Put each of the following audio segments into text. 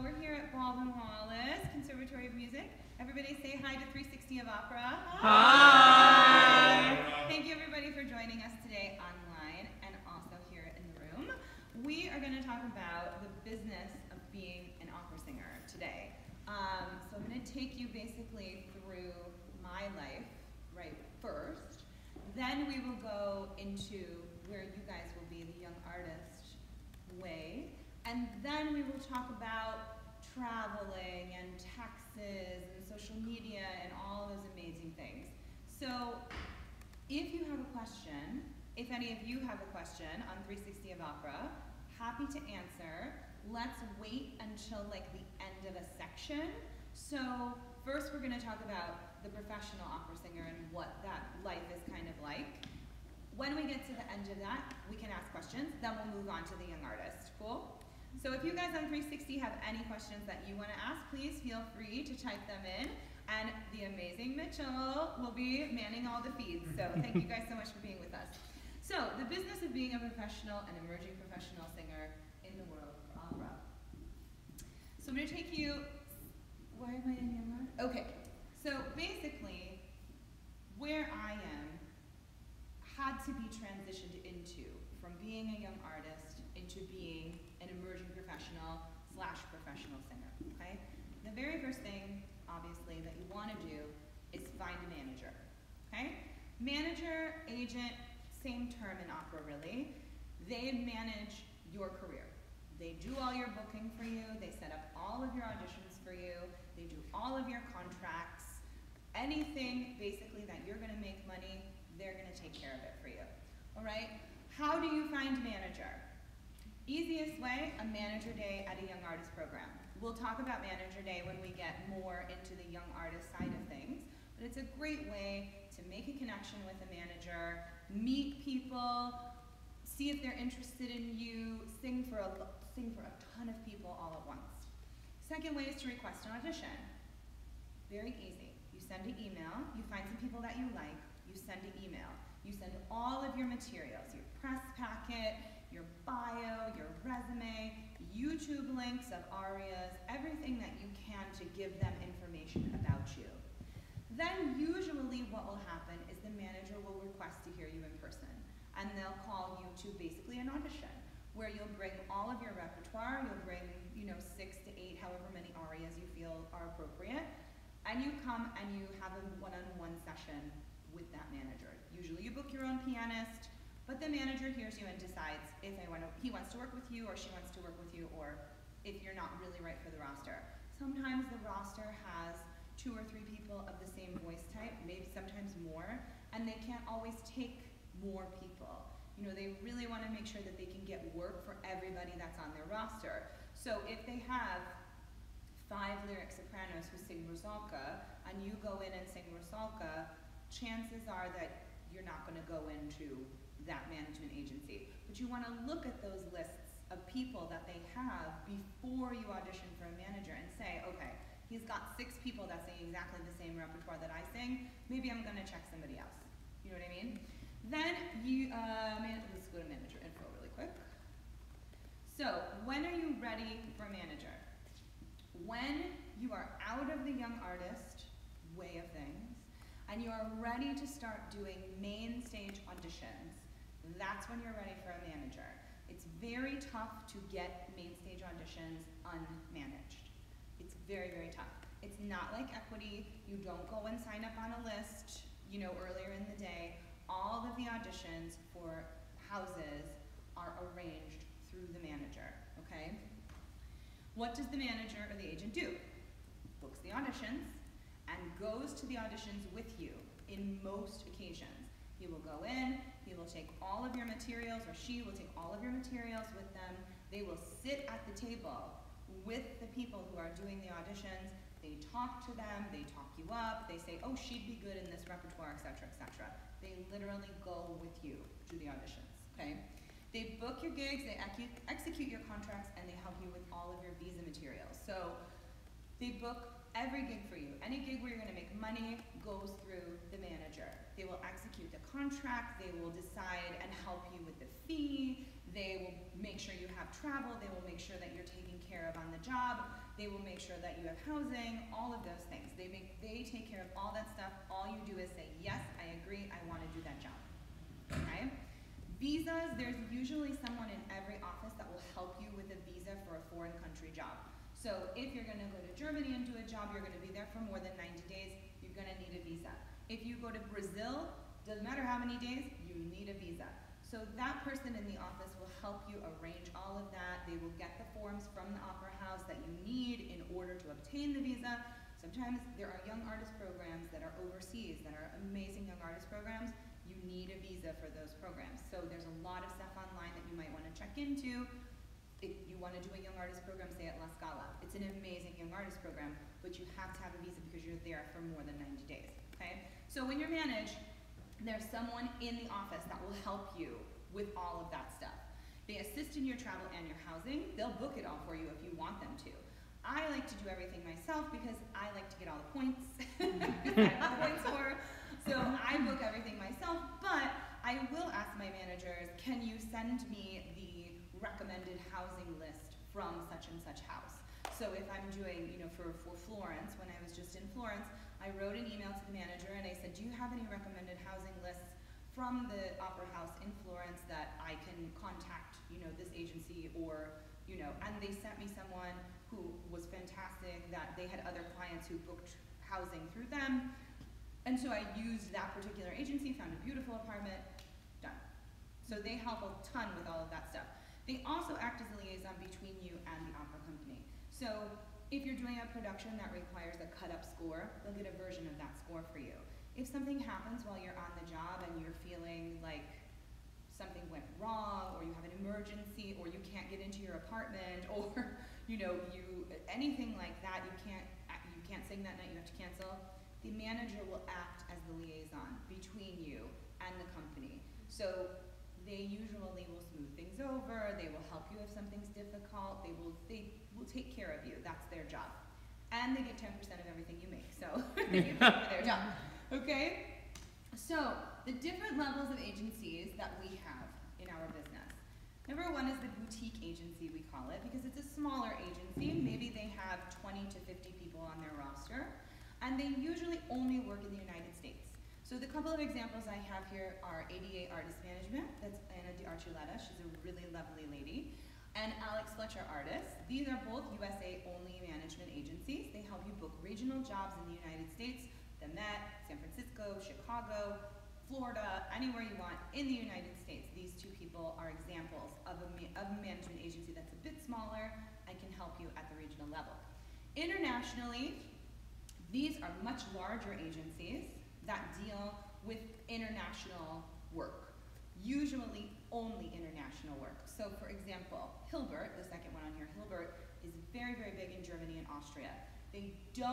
we're here at Baldwin, Wallace, Conservatory of Music. Everybody say hi to 360 of Opera. Hi! Thank you everybody for joining us today online and also here in the room. We are going to talk about the business of being an opera singer today. So I'm going to take you basically through my life, right, first. Then we will go into where you guys will be the young artist way. And then we will talk about traveling and taxes and social media and all those amazing things. So if you have a question, if any of you have a question on 360 of Opera, happy to answer. Let's wait until like the end of a section. So first we're going to talk about the professional opera singer and what that life is kind of like. When we get to the end of that, we can ask questions, then we'll move on to the young artist. Cool? So if you guys on 360 have any questions that you want to ask, please feel free to type them in. And the amazing Mitchell will be manning all the feeds. So thank you guys so much for being with us. So the business of being a professional and emerging professional singer in the world of opera. So I'm going to take you, why am I in young art? Okay, so basically where I am had to be transitioned into from being a young artist into being an emerging professional / professional singer, okay? The very first thing, obviously, that you want to do is find a manager, okay? Manager, agent, same term in opera, really. They manage your career. They do all your booking for you. They set up all of your auditions for you. They do all of your contracts. Anything, basically, that you're going to make money, they're going to take care of it for you, all right? How do you find a manager? Easiest way, a manager day at a young artist program. We'll talk about manager day when we get more into the young artist side of things, but it's a great way to make a connection with a manager, meet people, see if they're interested in you, sing for a ton of people all at once. Second way is to request an audition. Very easy. You send an email, you find some people that you like, you send an email. You send all of your materials, your press packet, your bio, your resume, YouTube links of arias, everything that you can to give them information about you. Then usually what will happen is the manager will request to hear you in person, and they'll call you to basically an audition where you'll bring all of your repertoire, you'll bring 6 to 8, however many arias you feel are appropriate, and you come and you have a one-on-one session with that manager. Usually you book your own pianist, but the manager hears you and decides if he wants to work with you or she wants to work with you, or if you're not really right for the roster. Sometimes the roster has 2 or 3 people of the same voice type, maybe sometimes more, and they can't always take more people. They really want to make sure that they can get work for everybody that's on their roster. So if they have 5 lyric sopranos who sing Rusalka, and you go in and sing Rusalka, chances are that you're not going to go into that management agency. But you want to look at those lists of people that they have before you audition for a manager and say, okay, he's got 6 people that sing exactly the same repertoire that I sing, maybe I'm going to check somebody else. You know what I mean? Then let's go to manager info really quick. So when are you ready for a manager? When you are out of the young artist way of things, and you are ready to start doing main stage auditions, that's when you're ready for a manager. It's very tough to get main stage auditions unmanaged. It's very, very tough. It's not like equity. You don't go and sign up on a list, earlier in the day. All of the auditions for houses are arranged through the manager, okay? What does the manager or the agent do? Books the auditions and goes to the auditions with you in most occasions. He will go in, he will take all of your materials, or she will take all of your materials with them. They will sit at the table with the people who are doing the auditions. They talk to them, they talk you up, they say, oh, she'd be good in this repertoire, etc., etc. They literally go with you to the auditions, okay? They book your gigs, they execute your contracts, and they help you with all of your visa materials. So they book every gig for you. Any gig where you're going to make money goes through the manager. They will execute the contract, they will decide and help you with the fee, they will make sure you have travel, they will make sure that you're taken care of on the job, They will make sure that you have housing, all of those things. They take care of all that stuff. All you do is say, yes, I agree, I want to do that job. Okay? Visas, there's usually someone in every office that will help you with a visa for a foreign country job. So if you're going to go to Germany and do a job, you're going to be there for more than 90 days, you're going to need a visa. If you go to Brazil, doesn't matter how many days, you need a visa. So that person in the office will help you arrange all of that. They will get the forms from the opera house that you need in order to obtain the visa. Sometimes there are young artist programs that are overseas, that are amazing young artist programs. You need a visa for those programs. So there's a lot of stuff online that you might want to check into. If you want to do a young artist program, say at La Scala, it's an amazing young artist program, but you have to have a visa because you're there for more than 90 days, okay? So when you're managed, there's someone in the office that will help you with all of that stuff. They assist in your travel and your housing. They'll book it all for you if you want them to. I like to do everything myself because I like to get all the points. I have points for. So I book everything myself, but I will ask my managers, can you send me the recommended housing list from such and such house? So if I'm doing, for Florence, when I was just in Florence, I wrote an email to the manager and I said, do you have any recommended housing lists from the opera house in Florence that I can contact, this agency or, and they sent me someone who was fantastic, that they had other clients who booked housing through them. And so I used that particular agency, found a beautiful apartment, done. So they help a ton with all of that stuff. They also act as a liaison between you and the opera company. So if you're doing a production that requires a cut-up score, they'll get a version of that score for you. If something happens while you're on the job and you're feeling like something went wrong, or you have an emergency, or you can't get into your apartment, or anything like that, you can't sing that night, you have to cancel, the manager will act as the liaison between you and the company. So they usually will smooth things over, they will help you if something's difficult, they will take care of you. That's their job. And they get 10% of everything you make, so they get paid for their job. Okay? So, the different levels of agencies that we have in our business. Number one is the boutique agency, we call it, because it's a smaller agency. Maybe they have 20 to 50 people on their roster, and they usually only work in the United States. So the couple of examples I have here are ADA Artist Management, that's Anna Di Archuleta, she's a really lovely lady, and Alex Fletcher Artists. These are both USA only management agencies. They help you book regional jobs in the United States, the Met, San Francisco, Chicago, Florida, anywhere you want in the United States. These two people are examples of a management agency that's a bit smaller and can help you at the regional level. Internationally, these are much larger agencies that deal with international work, usually only international work. So for example, Hilbert, the second one on here, Hilbert is very, very big in Germany and Austria. They do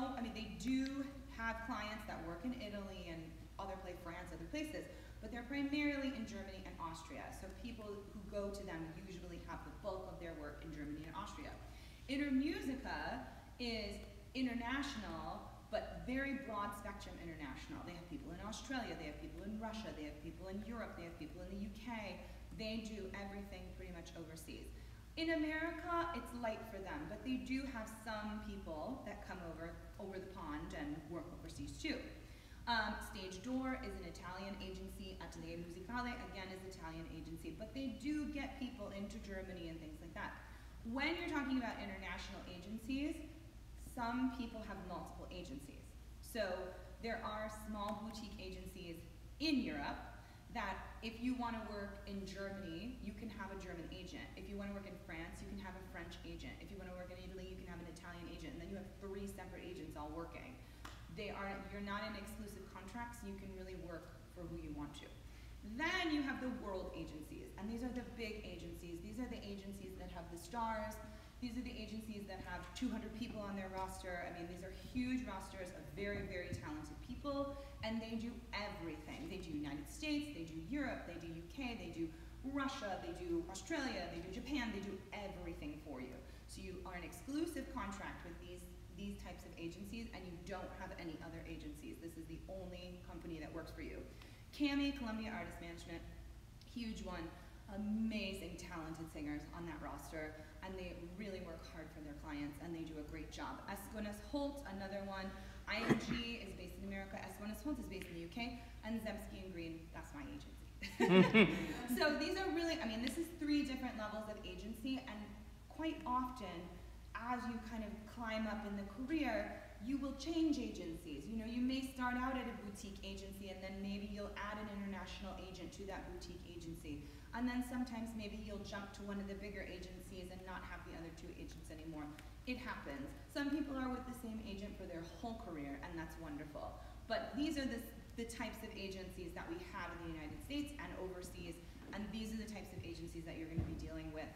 have clients that work in Italy and France, other places, but they're primarily in Germany and Austria. So people who go to them usually have the bulk of their work in Germany and Austria. Intermusica is international, but very broad spectrum international. They have people in Australia, they have people in Russia, they have people in Europe, they have people in the UK. They do everything pretty much overseas. In America, it's light for them, but they do have some people that come over the pond and work overseas too. Stage Door is an Italian agency. Atelier Musicale, again, is an Italian agency, but they do get people into Germany and things like that. When you're talking about international agencies, some people have multiple agencies. So there are small boutique agencies in Europe that if you want to work in Germany, you can have a German agent. If you want to work in France, you can have a French agent. If you want to work in Italy, you can have an Italian agent. And then you have 3 separate agents all working. You're not in exclusive contracts, you can really work for who you want to. Then you have the world agencies, and these are the big agencies. These are the agencies that have the stars. These are the agencies that have 200 people on their roster. I mean, these are huge rosters of very, very talented people, and they do everything. They do United States, they do Europe, they do UK, they do Russia, they do Australia, they do Japan, they do everything for you. So you are an exclusive contract with these types of agencies, and you don't have any other agencies. This is the only company that works for you. CAMI, Columbia Artist Management, huge one. amazing, talented singers on that roster, and they really work hard for their clients, and they do a great job. Escones Holt, another one. IMG is based in America. Escones Holt is based in the UK, and Zemsky and Green, that's my agency. So these are really, I mean, this is 3 different levels of agency, and quite often, as you kind of climb up in the career, you will change agencies. You know, you may start out at a boutique agency, and then maybe you'll add an international agent to that boutique agency. And then sometimes maybe you'll jump to one of the bigger agencies and not have the other 2 agents anymore. It happens. Some people are with the same agent for their whole career, and that's wonderful. But these are the types of agencies that we have in the United States and overseas, and these are the types of agencies that you're going to be dealing with.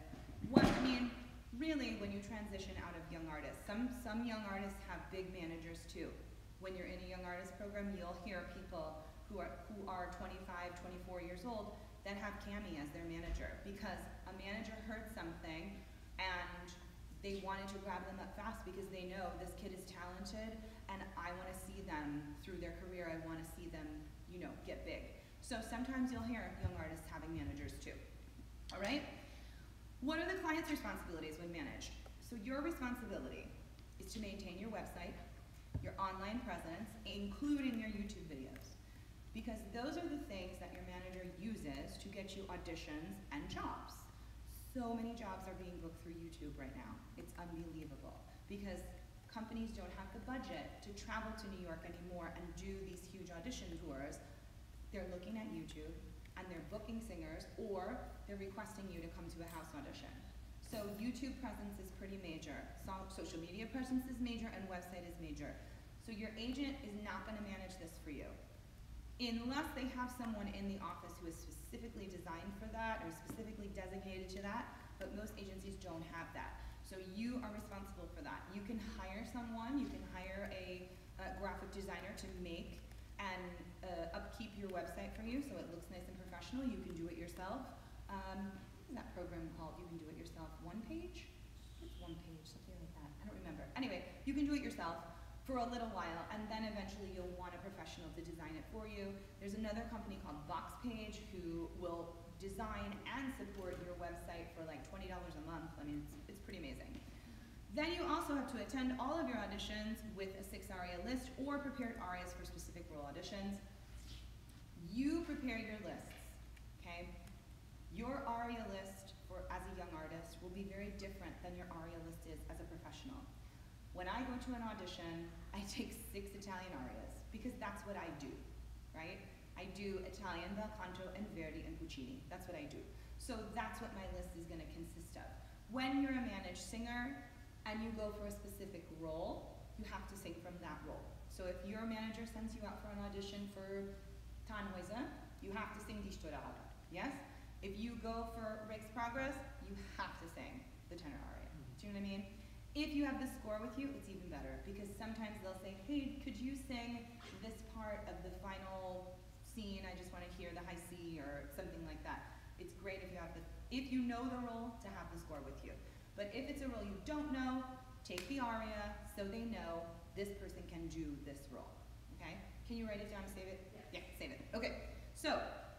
Really, when you transition out of young artists, some young artists have big managers too. When you're in a young artist program, you'll hear people who are 25, 24 years old that have Cami as their manager, because a manager heard something and they wanted to grab them up fast because they know this kid is talented and I want to see them through their career. I want to see them, you know, get big. So sometimes you'll hear young artists having managers too. All right? What are the client's responsibilities when managed? So your responsibility is to maintain your website, your online presence, including your YouTube videos, because those are the things that your manager uses to get you auditions and jobs. So many jobs are being booked through YouTube right now. It's unbelievable, because companies don't have the budget to travel to New York anymore and do these huge audition tours. They're looking at YouTube, and they're booking singers, or they're requesting you to come to a house audition. So YouTube presence is pretty major. Social media presence is major, and website is major. So your agent is not going to manage this for you, unless they have someone in the office who is specifically designed for that or specifically designated to that, but most agencies don't have that. So you are responsible for that. You can hire someone, you can hire a graphic designer to make and upkeep your website for you so it looks nice and professional. You can do it yourself. What is that program called? You can do it yourself. One Page? It's One Page, something like that. I don't remember. Anyway, you can do it yourself for a little while, and then eventually you'll want a professional to design it for you. There's another company called Boxpage who will design and support your website for like $20 a month. I mean, it's pretty amazing. Then you also have to attend all of your auditions with a 6 aria list or prepared arias for specific role auditions. You prepare your lists, okay? Your aria list as a young artist will be very different than your aria list is as a professional. When I go to an audition, I take 6 Italian arias because that's what I do, right? I do Italian, bel canto, and Verdi, and Puccini. That's what I do. So that's what my list is going to consist of. When you're a managed singer and you go for a specific role, you have to sing from that role. So if your manager sends you out for an audition for Tannhäuser, you have to sing Die Storahara, yes? If you go for Rake's Progress, you have to sing the tenor aria. Do you know what I mean? If you have the score with you, it's even better, because sometimes they'll say, hey, could you sing this part of the final scene? I just want to hear the high C or something like that. It's great if you know the role, to have the score with you. But if it's a role you don't know, take the aria so they know this person can do this role, okay? Can you write it down and save it? Yeah, save it. Okay, so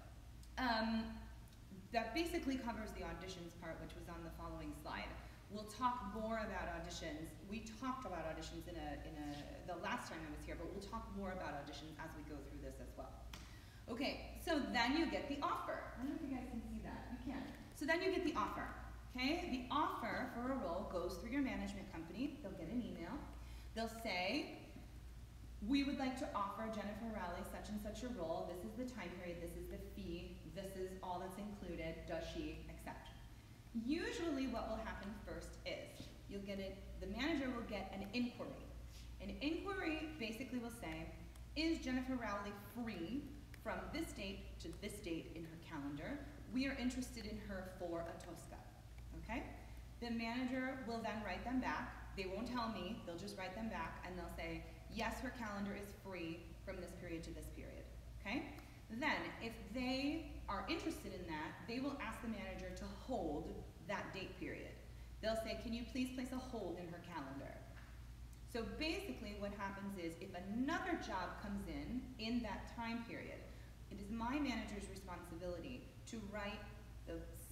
that basically covers the auditions part, which was on the following slide. We'll talk more about auditions. We talked about auditions the last time I was here, but we'll talk more about auditions as we go through this as well. Okay, so then you get the offer. I don't know if you guys can see that. You can. So then you get the offer. Okay, the offer for a role goes through your management company. They'll get an email. They'll say, we would like to offer Jennifer Rowley such and such a role. This is the time period. This is the fee. This is all that's included. Does she accept? Usually what will happen first is the manager will get an inquiry. An inquiry basically will say, is Jennifer Rowley free from this date to this date in her calendar? We are interested in her for a Tosca. Okay? The manager will then write them back. They won't tell me, they'll just write them back, and they'll say, yes, her calendar is free from this period to this period. Okay? Then, if they are interested in that, they will ask the manager to hold that date period. They'll say, can you please place a hold in her calendar? So basically what happens is, if another job comes in that time period, it is my manager's responsibility to write the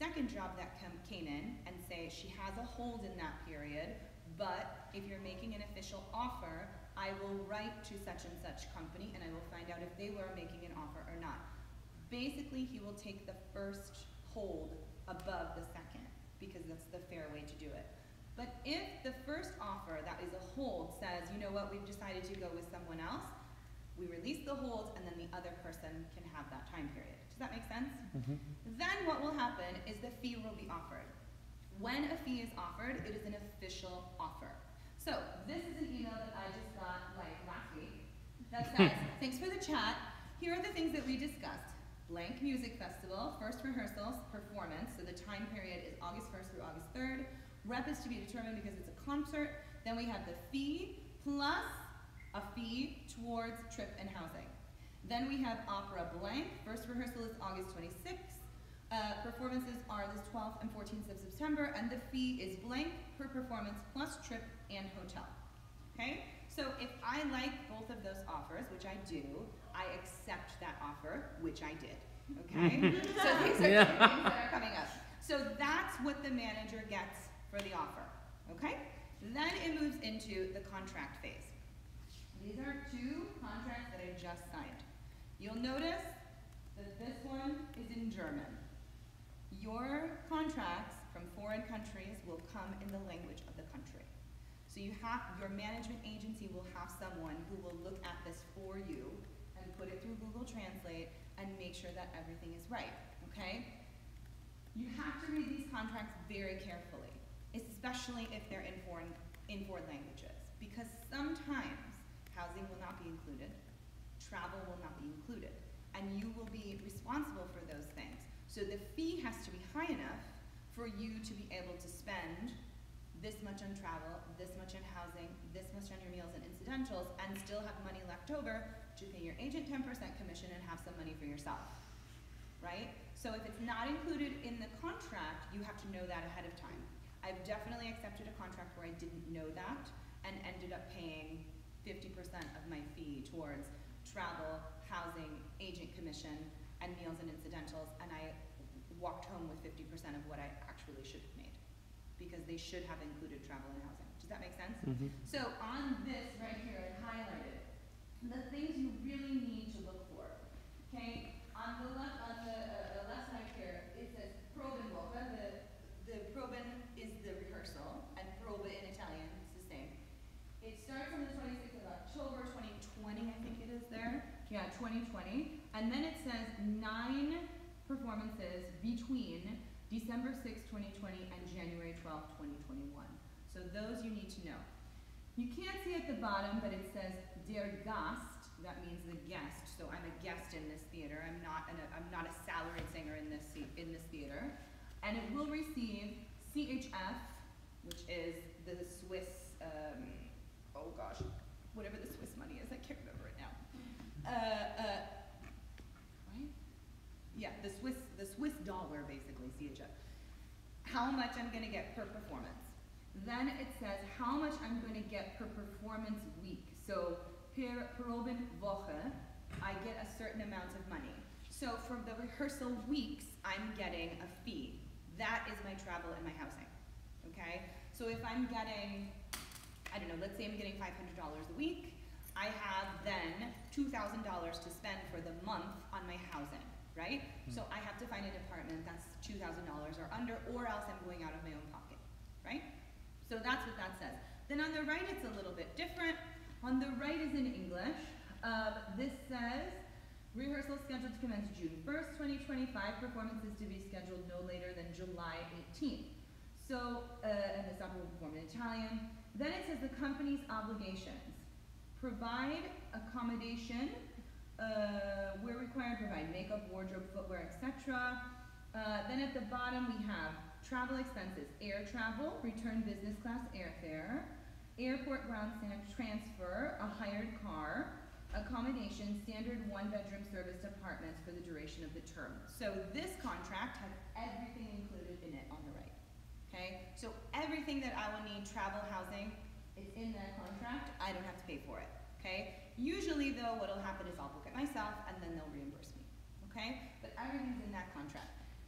second job that came in and say she has a hold in that period, but if you're making an official offer, I will write to such and such company and I will find out if they were making an offer or not. Basically, he will take the first hold above the second because that's the fair way to do it. But if the first offer that is a hold says, you know what, we've decided to go with someone else, we release the hold and then the other person can have that time period. Does that make sense? Mm-hmm. Then what will happen is the fee will be offered. When a fee is offered, it is an official offer. So this is an email that I just got like last week that says, thanks for the chat. Here are the things that we discussed. Blank Music Festival, first rehearsals, performance. So the time period is August 1st through August 3rd. Rep is to be determined because it's a concert. Then we have the fee plus a fee towards trip and housing. Then we have opera blank. First rehearsal is August 26th. Performances are the 12th and 14th of September, and the fee is blank per performance plus trip and hotel. Okay? So if I like both of those offers, which I do, I accept that offer, which I did. Okay? So these are two things that are coming up. So that's what the manager gets for the offer. Okay? Then it moves into the contract phase. These are two contracts that I just signed. You'll notice that this one is in German. Your contracts from foreign countries will come in the language of the country. So your management agency will have someone who will look at this for you and put it through Google Translate and make sure that everything is right, okay? You have to read these contracts very carefully, especially if they're in foreign languages, because sometimes housing will not be included, travel will not be included, and you will be responsible for those things. So the fee has to be high enough for you to be able to spend this much on travel, this much on housing, this much on your meals and incidentals, and still have money left over to pay your agent 10% commission and have some money for yourself, right? So if it's not included in the contract, you have to know that ahead of time. I've definitely accepted a contract where I didn't know that and ended up paying 50% of my fee towards travel, housing, agent commission, and meals and incidentals, and I walked home with 50% of what I actually should have made, because they should have included travel and housing. Does that make sense? Mm-hmm. So on this right here, I highlighted the things you really need to look for. Okay, on the left side here, it says Probenwoche. The Proben is the rehearsal, and Probe in Italian is the same. It starts on the 26th of October 2020, I think it is there. Yeah, 2020. And then it says 9 performances between December 6, 2020 and January 12, 2021. So those you need to know. You can't see at the bottom, but it says Der Gast. That means the guest. So I'm a guest in this theater. I'm not a salaried singer in this theater. And it will receive CHF, which is the Swiss, oh gosh, whatever the Swiss money is. I can't remember it now. Right? Yeah, the Swiss dollar, basically, CHF. How much I'm going to get per performance. Then it says how much I'm going to get per performance week. So per Probenwoche, I get a certain amount of money. So for the rehearsal weeks, I'm getting a fee. That is my travel and my housing. Okay? So if I'm getting, I don't know, let's say I'm getting $500 a week, I have then $2,000 to spend for the month on my housing, right? So I have to find an apartment that's $2,000 or under, or else I'm going out of my own pocket, right? So that's what that says. Then on the right, it's a little bit different. On the right is in English. This says, rehearsal scheduled to commence June 1st, 2025, performances to be scheduled no later than July 18th. So, and this opera will perform in Italian. Then it says the company's obligations. Provide accommodation, we're required to provide makeup, wardrobe, footwear, etc. Then at the bottom we have travel expenses, air travel, return business class airfare, airport ground transfer, a hired car, accommodation, standard 1-bedroom serviced apartments for the duration of the term. So this contract has everything included in it on the right, okay? So everything that I will need, travel, housing, is in that contract. I don't have to pay for it, okay? Usually though, what'll happen is I'll book it myself and then they'll reimburse me, okay? But everything's in that contract.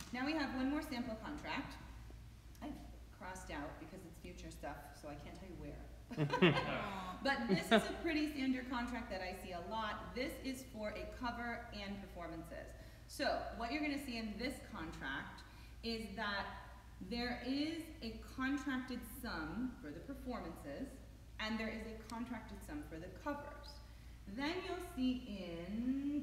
Now we have one more sample contract. I've crossed out because it's future stuff, so I can't tell you where. But this is a pretty standard contract that I see a lot. This is for a cover and performances. So what you're going to see in this contract is that there is a contracted sum for the performances, and there is a contracted sum for the covers. Then you'll see in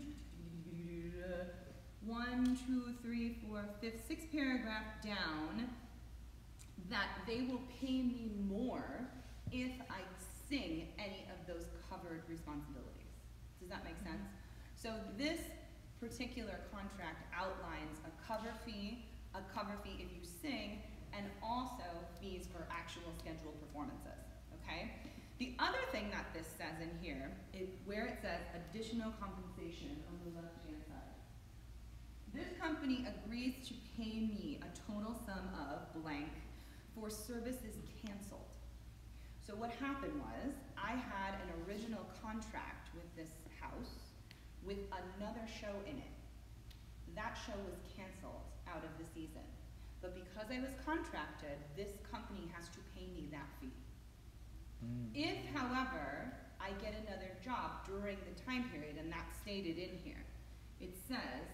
1, 2, 3, 4, 5, 6 paragraph down that they will pay me more if I sing any of those covered responsibilities. Does that make sense? So this particular contract outlines a cover fee if you sing, and also fees for actual scheduled performances, okay? The other thing that this says in here is where it says additional compensation on the left-hand side. This company agrees to pay me a total sum of blank for services canceled. So what happened was, I had an original contract with this house with another show in it. That show was canceled out of the season. But because I was contracted, this company has to pay me that fee. If, however, I get another job during the time period, and that's stated in here, it says,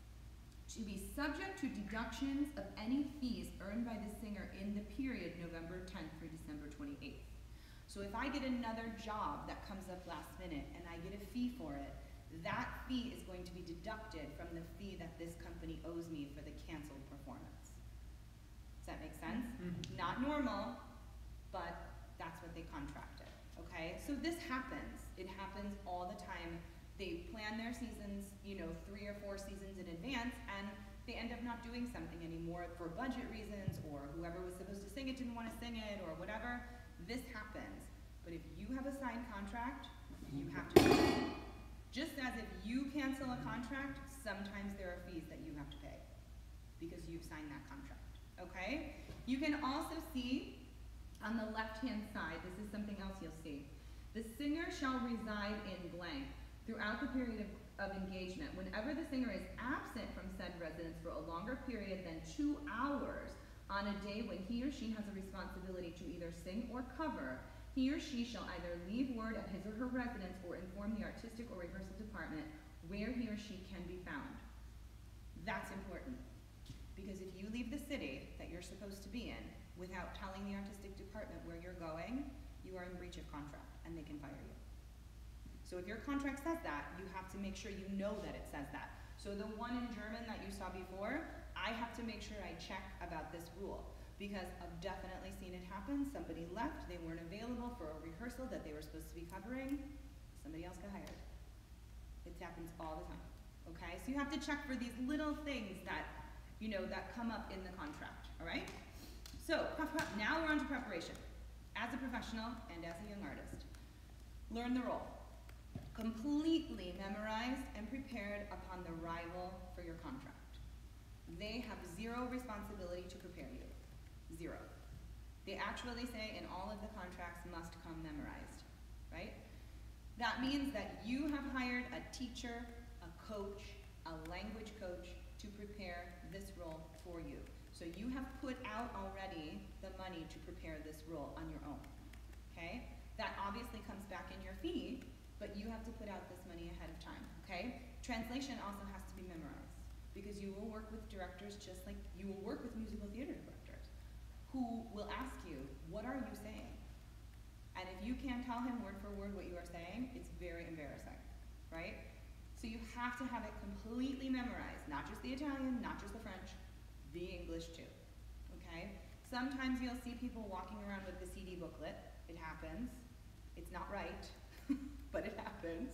to be subject to deductions of any fees earned by the singer in the period November 10th through December 28th. So if I get another job that comes up last minute and I get a fee for it, that fee is going to be deducted from the fee that this company owes me for the canceled performance. Does that make sense? Not normal, but that's what they contracted, okay? So this happens. It happens all the time. They plan their seasons, 3 or 4 seasons in advance, and they end up not doing something anymore for budget reasons, or whoever was supposed to sing it didn't want to sing it, or whatever. This happens. But if you have a signed contract, you have to do it. Just as if you cancel a contract, sometimes there are fees that you have to pay because you've signed that contract, okay? You can also see on the left-hand side, this is something else you'll see. The singer shall reside in blank throughout the period of engagement. Whenever the singer is absent from said residence for a longer period than 2 hours on a day when he or she has a responsibility to either sing or cover, he or she shall either leave word at his or her residence or inform the artistic or rehearsal department where he or she can be found. That's important, because if you leave the city that you're supposed to be in without telling the artistic department where you're going, you are in breach of contract and they can fire you. So if your contract says that, you have to make sure you know that it says that. So the one in German that you saw before, I have to make sure I check about this rule, because I've definitely seen it happen. Somebody left, they weren't available for a rehearsal that they were supposed to be covering, somebody else got hired. It happens all the time, okay? So you have to check for these little things that, that come up in the contract, all right? So now we're on to preparation. As a professional and as a young artist, learn the role. Completely memorized and prepared upon the arrival for your contract. They have 0 responsibility to prepare you. 0. They actually say in all of the contracts must come memorized, right? That means that you have hired a teacher, a coach, a language coach to prepare this role for you. So you have put out already the money to prepare this role on your own, okay? That obviously comes back in your fee, but you have to put out this money ahead of time, okay? Translation also has to be memorized, because you will work with directors just like you will work with musical theater directors, who will ask you, what are you saying? And if you can't tell him word for word what you are saying, it's very embarrassing, right? So you have to have it completely memorized, not just the Italian, not just the French, the English too, okay? Sometimes you'll see people walking around with the CD booklet. It happens. It's not right, but it happens.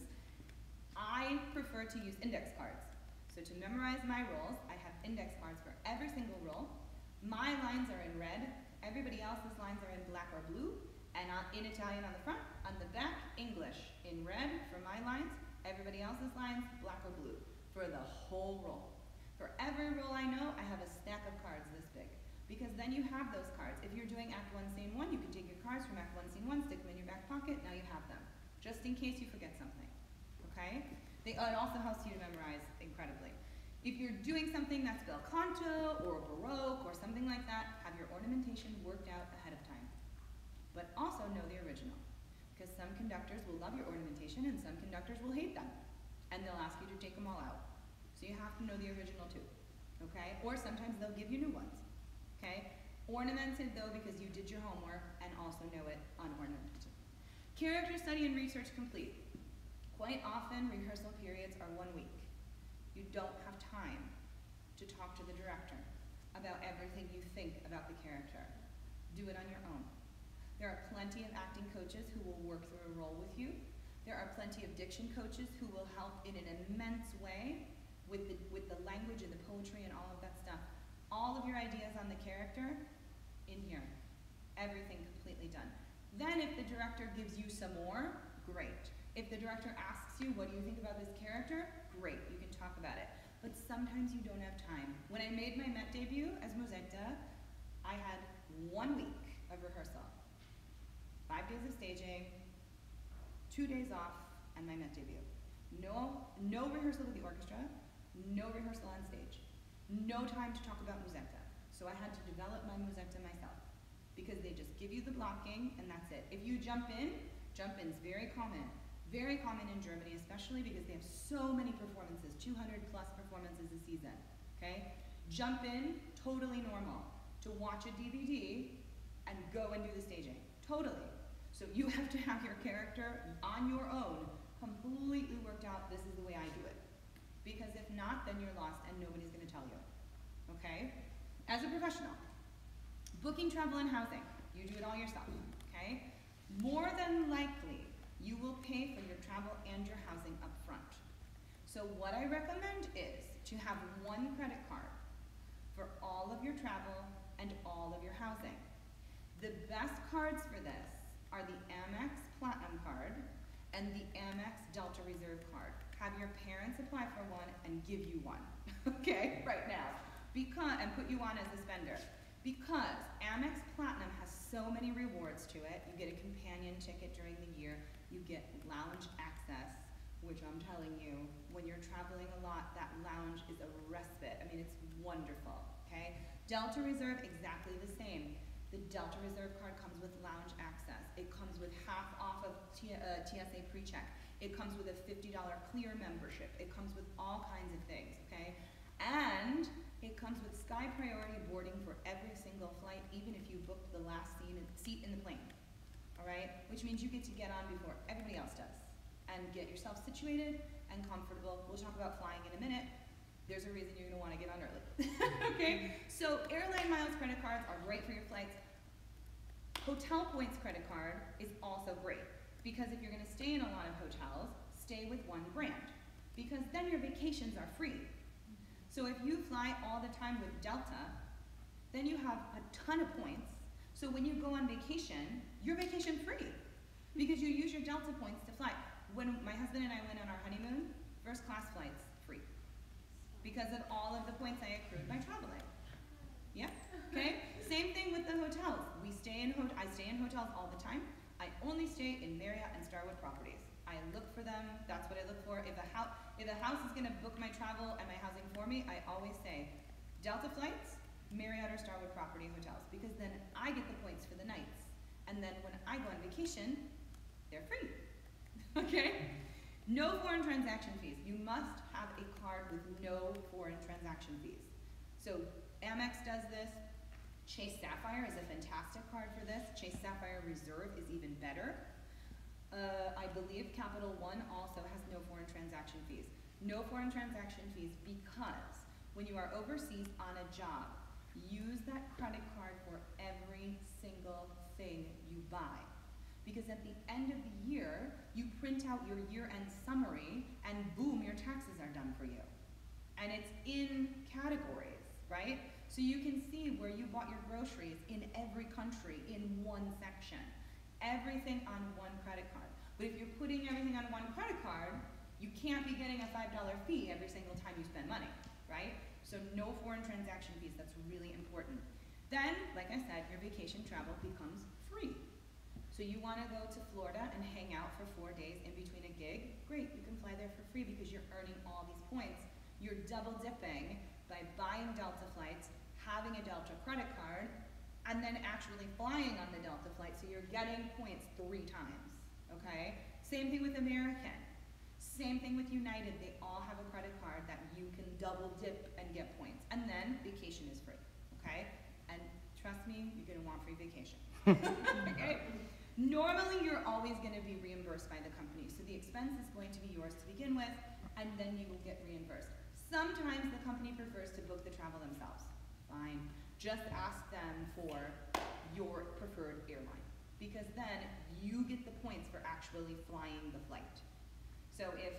I prefer to use index cards. So to memorize my roles, I have index cards for every single role. My lines are in red. Everybody else's lines are in black or blue. And in Italian on the front, on the back, English in red for my lines. Everybody else's lines, black or blue, for the whole role. For every role I know, I have a stack of cards this big. Because then you have those cards. If you're doing Act 1, Scene 1, you can take your cards from Act 1, Scene 1, stick them in your back pocket, now you have them. Just in case you forget something, okay? It also helps you to memorize incredibly. If you're doing something that's bel canto or baroque or something like that, have your ornamentation worked out ahead of time. But also know the original, because some conductors will love your ornamentation and some conductors will hate them, and they'll ask you to take them all out. So you have to know the original too, okay? Or sometimes they'll give you new ones, okay? Ornamented though, because you did your homework, and also know it unornamented. Character study and research complete. Quite often, rehearsal periods are 1 week. You don't have time to talk to the director about everything you think about the character. Do it on your own. There are plenty of acting coaches who will work through a role with you. There are plenty of diction coaches who will help in an immense way with the language and the poetry and all of that stuff. All of your ideas on the character, in here. Everything completely done. Then if the director gives you some more, great. If the director asks you, what do you think about this character? Great, you can talk about it. But sometimes you don't have time. When I made my Met debut as Musetta, I had 1 week of rehearsal. 5 days of staging, 2 days off, and my Met debut. No rehearsal with the orchestra, no rehearsal on stage. No time to talk about Musetta. So I had to develop my Musetta myself, because they just give you the blocking and that's it. If you jump in's very common. Very common in Germany, especially because they have so many performances, 200 plus performances a season, okay? Jump in, totally normal. To watch a DVD and go and do the staging, totally. So you have to have your character on your own, completely worked out, this is the way I do it. Because if not, then you're lost and nobody's gonna tell you, okay? As a professional, booking, travel, and housing, you do it all yourself, okay? More than likely, you will pay for your travel and your housing up front. So what I recommend is to have 1 credit card for all of your travel and all of your housing. The best cards for this are the Amex Platinum card and the Amex Delta Reserve card. Have your parents apply for one and give you one, okay, right now, and put you on as a spender. Because Amex Platinum has so many rewards to it. You get a companion ticket during the year. You get lounge access, which I'm telling you, when you're traveling a lot, that lounge is a respite. I mean, it's wonderful, okay? Delta Reserve, exactly the same. The Delta Reserve card comes with lounge access. It comes with half off of TSA pre-check. It comes with a $50 clear membership. It comes with all kinds of things, okay? And it comes with sky priority boarding for every single flight, even if you booked the last seat in the plane. All right, which means you get to get on before everybody else does and get yourself situated and comfortable. We'll talk about flying in a minute. There's a reason you're gonna wanna get on early, okay? So airline miles credit cards are great for your flights. Hotel points credit card is also great because if you're gonna stay in a lot of hotels, stay with 1 brand because then your vacations are free. So if you fly all the time with Delta, then you have a ton of points. So when you go on vacation, you're vacation free because you use your Delta points to fly. When my husband and I went on our honeymoon, first class flights free because of all of the points I accrued by traveling. Yeah, okay? Same thing with the hotels. I stay in hotels all the time. I only stay in Marriott and Starwood properties. I look for them, that's what I look for. If a house is gonna book my travel and my housing for me, I always say, Delta flights, Marriott or Starwood property hotels, because then I get the points for the nights. And then when I go on vacation, they're free, okay? No foreign transaction fees. You must have a card with no foreign transaction fees. So Amex does this. Chase Sapphire is a fantastic card for this. Chase Sapphire Reserve is even better. I believe Capital One also has no foreign transaction fees. No foreign transaction fees because when you are overseas on a job, use that credit card for every single thing you buy. Because at the end of the year, you print out your year-end summary and boom, your taxes are done for you. And it's in categories, right? So you can see where you bought your groceries in every country in 1 section. Everything on 1 credit card. But if you're putting everything on 1 credit card, you can't be getting a $5 fee every single time you spend money, right? So no foreign transaction fees, that's really important. Then, like I said, your vacation travel becomes free. So you wanna go to Florida and hang out for 4 days in between a gig, great, you can fly there for free because you're earning all these points You're double dipping by buying Delta flights, having a Delta credit card, and then actually flying on the Delta flight, so you're getting points 3 times, okay? Same thing with American. Same thing with United. They all have a credit card that you can double dip and get points. And then vacation is free, okay? And trust me, you're gonna want free vacation, okay? Normally, you're always gonna be reimbursed by the company, so the expense is going to be yours to begin with, and then you will get reimbursed. Sometimes the company prefers to book the travel themselves. Fine. Just ask them for your preferred airline, because then you get the points for actually flying the flight. So if,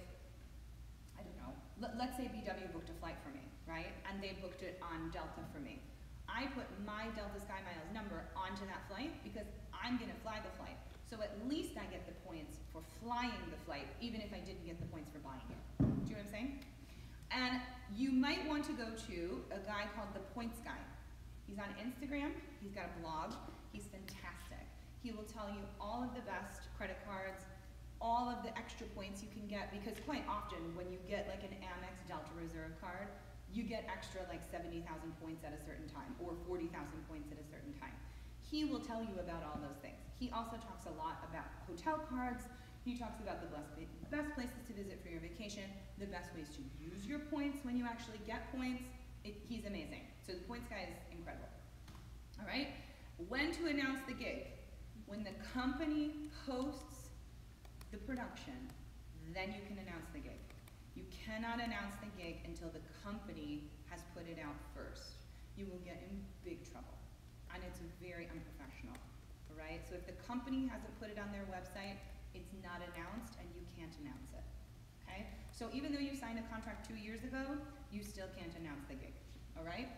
I don't know, let's say BW booked a flight for me, right? And they booked it on Delta for me. I put my Delta Sky Miles number onto that flight because I'm gonna fly the flight. So at least I get the points for flying the flight, even if I didn't get the points for buying it. Do you know what I'm saying? And you might want to go to a guy called the Points Guy. He's on Instagram, he's got a blog, he's fantastic. He will tell you all of the best credit cards, all of the extra points you can get, because quite often when you get like an Amex Delta Reserve card, you get extra like 70,000 points at a certain time, or 40,000 points at a certain time. He will tell you about all those things. He also talks a lot about hotel cards. He talks about the best places to visit for your vacation, the best ways to use your points when you actually get points. He's amazing. So the Points Guy is incredible. All right, when to announce the gig? When the company posts the production, then you can announce the gig. You cannot announce the gig until the company has put it out first. You will get in big trouble, and it's very unprofessional, all right? So if the company hasn't put it on their website, it's not announced, and you can't announce it, okay? So even though you signed a contract 2 years ago, you still can't announce the gig, all right?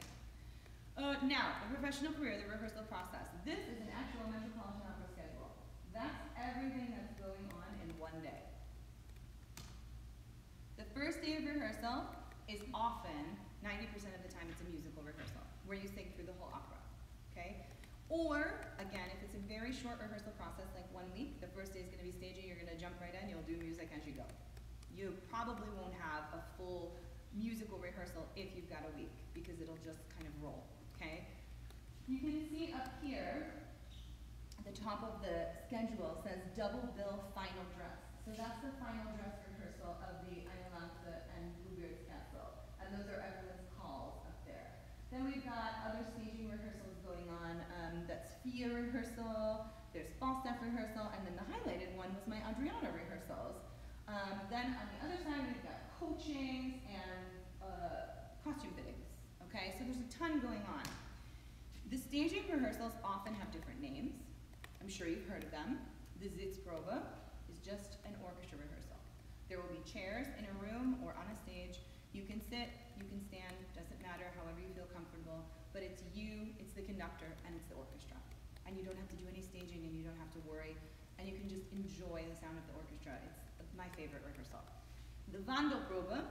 Now, the professional career, the rehearsal process. This is an actual Metropolitan Opera schedule. That's everything that's going on in one day. The first day of rehearsal is often, 90% of the time, it's a musical rehearsal, where you sing through the whole opera, okay? Or, again, if it's a very short rehearsal process, like 1 week, the first day is gonna be staging, you're gonna jump right in, you'll do music as you go. You probably won't have a full musical rehearsal if you've got a week, because it'll just kind of roll, okay? You can see up here, at the top of the schedule says double bill final dress. So that's the final dress rehearsal of the Ailanta and Bluebeard's Castle. And those are everyone's calls up there. Then we've got other staging rehearsals going on. That's FIA rehearsal, there's Falstaff rehearsal, and then the highlighted one was my Adriana rehearsals. Then on the other side, we've got coachings and costume fittings, okay? So there's a ton going on. The staging rehearsals often have different names. I'm sure you've heard of them. The Sitzprobe is just an orchestra rehearsal. There will be chairs in a room or on a stage. You can sit, you can stand, doesn't matter, however you feel comfortable, but it's you, it's the conductor, and it's the orchestra. And you don't have to do any staging, and you don't have to worry, and you can just enjoy the sound of the orchestra. It's my favorite rehearsal. The Wandelprobe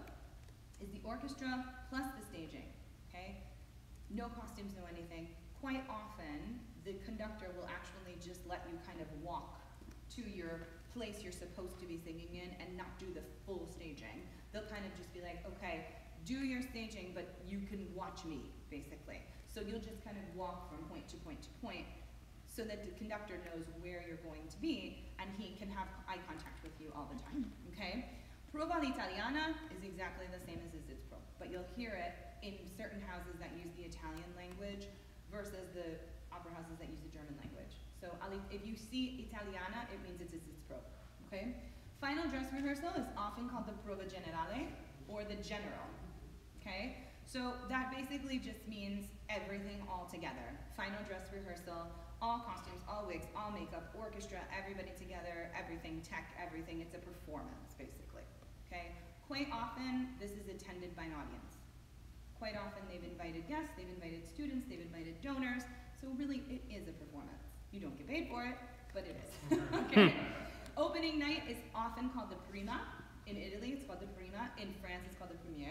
is the orchestra plus the staging, okay? No costumes, no anything. Quite often, the conductor will actually just let you kind of walk to your place you're supposed to be singing in and not do the full staging. They'll kind of just be like, okay, do your staging, but you can watch me, basically. So you'll just kind of walk from point to point to point so that the conductor knows where you're going to be and he can have eye contact with you all the time, okay? Prova all'Italiana is exactly the same as the Sitzprobe, but you'll hear it in certain houses that use the Italian language versus the opera houses that use the German language. So if you see Italiana, it means it's a Sitzprobe, okay? Final dress rehearsal is often called the Prova Generale, or the General, okay? So that basically just means everything all together. Final dress rehearsal, all costumes, all wigs, all makeup, orchestra, everybody together, everything, tech, everything. It's a performance, basically, okay? Quite often, this is attended by an audience. Quite often, they've invited guests, they've invited students, they've invited donors, so really, it is a performance. You don't get paid for it, but it is, okay? Opening night is often called the prima. In Italy, it's called the prima. In France, it's called the premiere.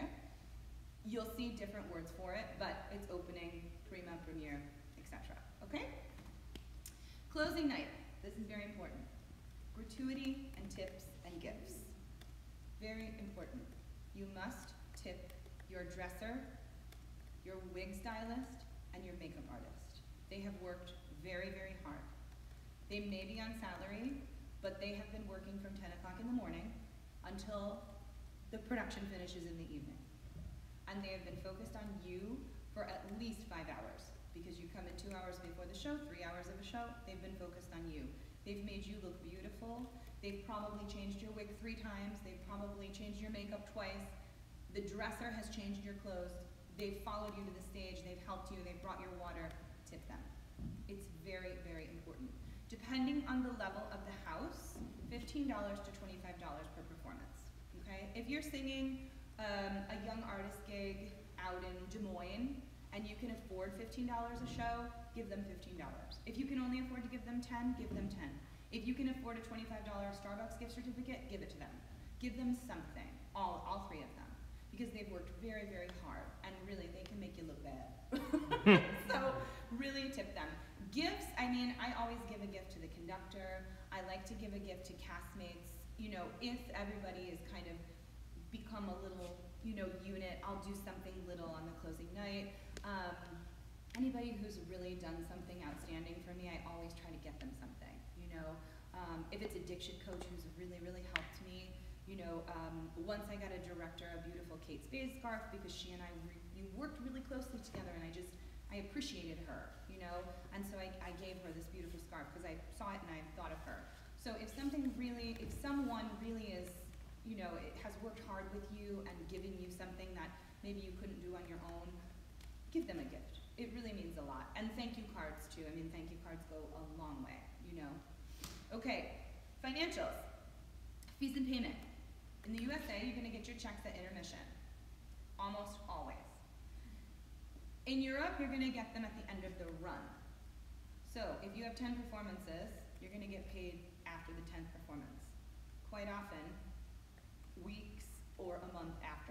You'll see different words for it, but it's opening, prima, premiere, etc., okay? Closing night, this is very important. Gratuity and tips and gifts. Very important. You must tip your dresser, your wig stylist, and your makeup artist. They have worked very, very hard. They may be on salary, but they have been working from 10 o'clock in the morning until the production finishes in the evening. And they have been focused on you for at least 5 hours, because you come in 2 hours before the show, 3 hours of a show, they've been focused on you. They've made you look beautiful. They've probably changed your wig 3 times. They've probably changed your makeup twice. The dresser has changed your clothes. They've followed you to the stage. They've helped you. They've brought your water. Tip them. It's very, very important. Depending on the level of the house, $15 to $25 per performance. Okay? If you're singing a young artist gig out in Des Moines and you can afford $15 a show, give them $15. If you can only afford to give them 10, give them 10. If you can afford a $25 Starbucks gift certificate, give it to them. Give them something, all 3 of them, because they've worked very, very hard, and really, they can make you look bad. So, really tip them. Gifts, I mean, I always give a gift to the conductor. I like to give a gift to castmates. You know, if everybody is kind of become a little, you know, unit, I'll do something little on the closing night. Anybody who's really done something outstanding for me, I always try to get them something, you know. If it's a diction coach who's really, really helped me, you know, once I got a director a beautiful Kate Spade scarf because she and I worked really closely together, and I appreciated her, you know, and so I gave her this beautiful scarf because I saw it and I thought of her. So if someone really is, you know, it has worked hard with you and given you something that maybe you couldn't do on your own, give them a gift. It really means a lot. And thank you cards too. I mean, thank you cards go a long way, you know. Okay, financials, fees and payment. In the USA, you're gonna get your checks at intermission, almost always. In Europe, you're gonna get them at the end of the run. So if you have 10 performances, you're gonna get paid after the 10th performance. Quite often, weeks or a month after.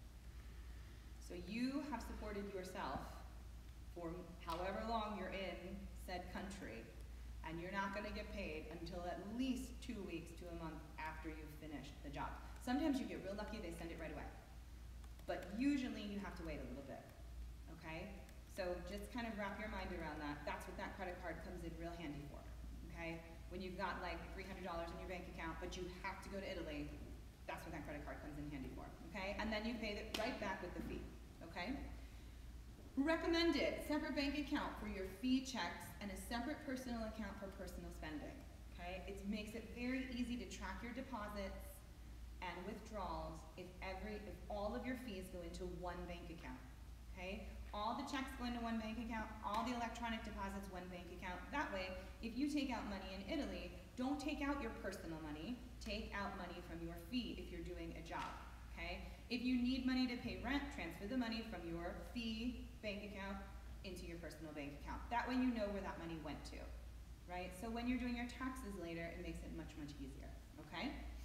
So you have supported yourself for however long you're in said country, and you're not gonna get paid until at least 2 weeks to a month after you've finished the job. Sometimes you get real lucky, they send it right away. But usually you have to wait a little bit, okay? So just kind of wrap your mind around that. That's what that credit card comes in real handy for, okay? When you've got like $300 in your bank account, but you have to go to Italy, that's what that credit card comes in handy for, okay? And then you pay it right back with the fee, okay? Recommended, separate bank account for your fee checks and a separate personal account for personal spending, okay? It makes it very easy to track your deposits and withdrawals if all of your fees go into one bank account, okay? All the checks go into one bank account, all the electronic deposits, one bank account. That way, if you take out money in Italy, don't take out your personal money, take out money from your fee if you're doing a job, okay? If you need money to pay rent, transfer the money from your fee bank account into your personal bank account. That way you know where that money went to, right? So when you're doing your taxes later, it makes it much, much easier, okay?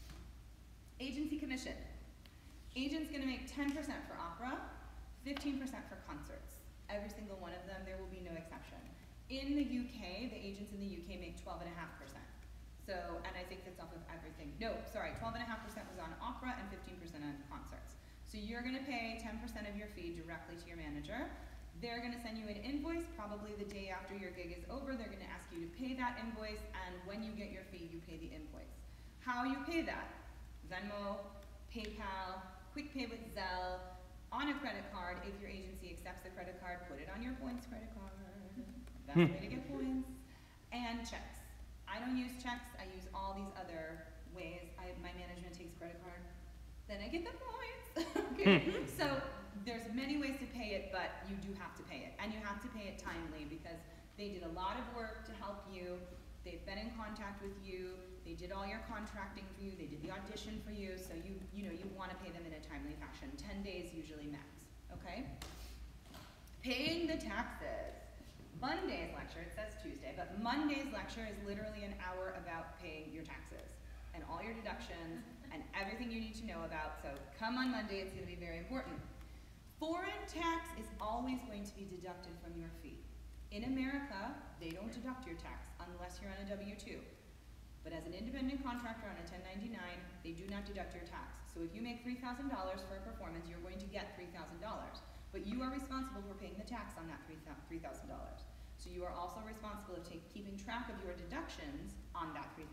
Agency commission. Agent's gonna make 10% for opera, 15% for concerts. Every single one of them, there will be no exception. In the UK, the agents in the UK make 12.5%. So, and I think that's off of everything. No, sorry, 12.5% was on opera and 15% on concerts. So you're gonna pay 10% of your fee directly to your manager. They're gonna send you an invoice probably the day after your gig is over. They're gonna ask you to pay that invoice, and when you get your fee, you pay the invoice. How you pay that? Venmo, PayPal, Quick Pay with Zelle, on a credit card. If your agency accepts the credit card, put it on your points credit card. That's the way to get points. And checks. I don't use checks, I use all these other ways. My management takes credit card, then I get the points. Okay. So there's many ways to pay it, but you do have to pay it. And you have to pay it timely because they did a lot of work to help you. They've been in contact with you. They did all your contracting for you. They did the audition for you. So you want to pay them in a timely fashion. 10 days usually max, okay? Paying the taxes. Monday's lecture, it says Tuesday, but Monday's lecture is literally an hour about paying your taxes and all your deductions and everything you need to know about. So come on Monday, it's gonna be very important. Foreign tax is always going to be deducted from your fee. In America, they don't deduct your tax unless you're on a W-2. But as an independent contractor on a 1099, they do not deduct your tax. So if you make $3,000 for a performance, you're going to get $3,000. But you are responsible for paying the tax on that $3,000. So you are also responsible of keeping track of your deductions on that $3,000,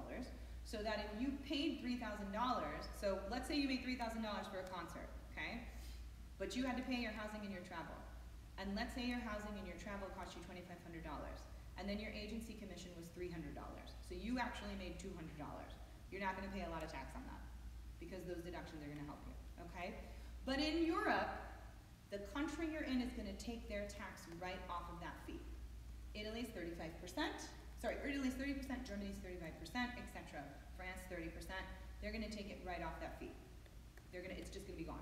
so that if you paid $3,000, so let's say you made $3,000 for a concert, okay? But you had to pay your housing and your travel. And let's say your housing and your travel cost you $2,500, and then your agency commission was $300. So you actually made $200. You're not gonna pay a lot of tax on that, because those deductions are gonna help you, okay? But in Europe, the country you're in is gonna take their tax right off of that fee. Italy's 35%, Italy's 30%, Germany's 35%, etc. France 30%. They're gonna take it right off that fee. It's just gonna be gone.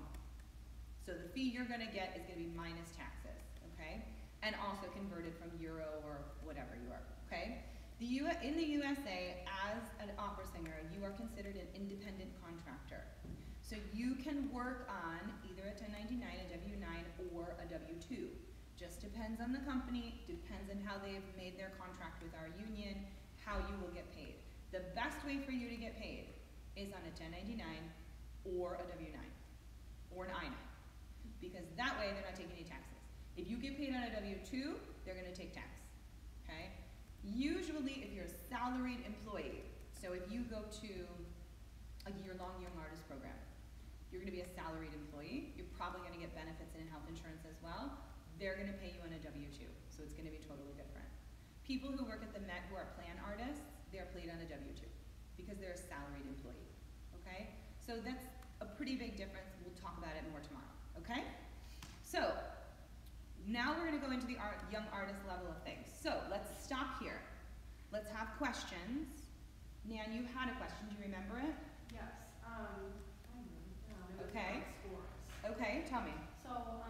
So the fee you're gonna get is gonna be minus taxes, okay? And also converted from euro or whatever you are, okay? In the USA, as an opera singer, you are considered an independent contractor. So you can work on either a 1099, a W-9, or a W-2. Just depends on the company, depends on how they've made their contract with our union, how you will get paid. The best way for you to get paid is on a 1099 or a W-9 or an I-9, because that way they're not taking any taxes. If you get paid on a W-2, they're gonna take tax, okay? Usually if you're a salaried employee, so if you go to a year-long Young Artist program, you're gonna be a salaried employee, you're probably gonna get benefits and health insurance as well. They're gonna pay you on a W-2, so it's gonna be totally different. People who work at the Met who are plan artists, they're paid on a W-2 because they're a salaried employee, okay? So that's a pretty big difference. We'll talk about it more tomorrow, okay? So, now we're gonna go into the young artist level of things. So, let's stop here. Let's have questions. Nan, you had a question, do you remember it? Yes, it was Okay. about scores. Okay, tell me. So,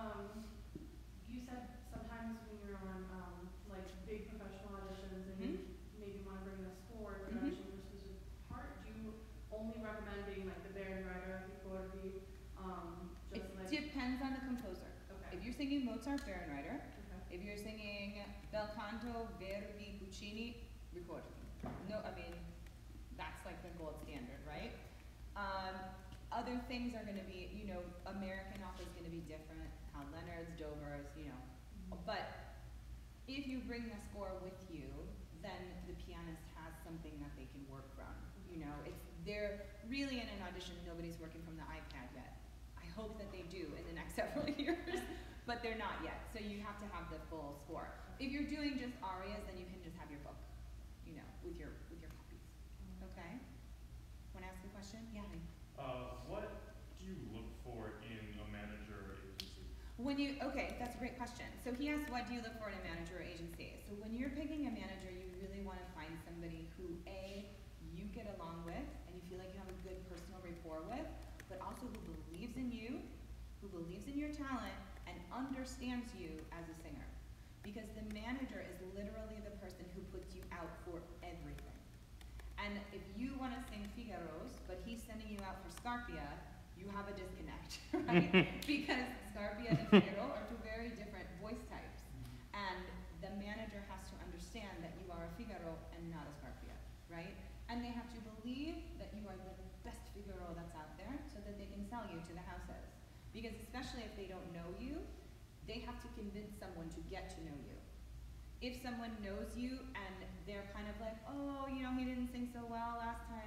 you said sometimes when you're on, like, big professional auditions and you maybe want to bring in a score for an audition for a specific part, do you only recommend being, like, the Bärenreiter before the, just It like... depends on the composer. Okay. If you're singing Mozart, Bärenreiter. Okay. If you're singing Bel Canto, Verdi, Puccini, record. No, I mean, that's like the gold standard, right? Other things are gonna be, you know, American opera is gonna be different, Hal Leonard's, Dover's, you know. But if you bring the score with you, then the pianist has something that they can work from. You know, they're really in an audition, nobody's working from the iPad yet. I hope that they do in the next several years, but they're not yet. So you have to have the full score. If you're doing just arias, then you can just have your book, you know, with your copies. Okay? Want to ask a question? Yeah. Honey. What do you look for in a manager or agency? Okay, that's a great question. So he asked, what do you look for in a manager or agency? So when you're picking a manager, you really want to find somebody who, A, you get along with, and you feel like you have a good personal rapport with, but also who believes in you, who believes in your talent, and understands you as a singer. Because the manager is literally the person who puts you out for everything. And if you want to sing Figaro's, but he's sending you out for Scarpia, you have a disconnect, right? Because Scarpia and Figaro are two very different voice types. And the manager has to understand that you are a Figaro and not a Scarpia, right? And they have to believe that you are the best Figaro that's out there so that they can sell you to the houses. Because especially if they don't know you, they have to convince someone to get to know you. If someone knows you and they're kind of like, oh, you know, he didn't sing so well last time,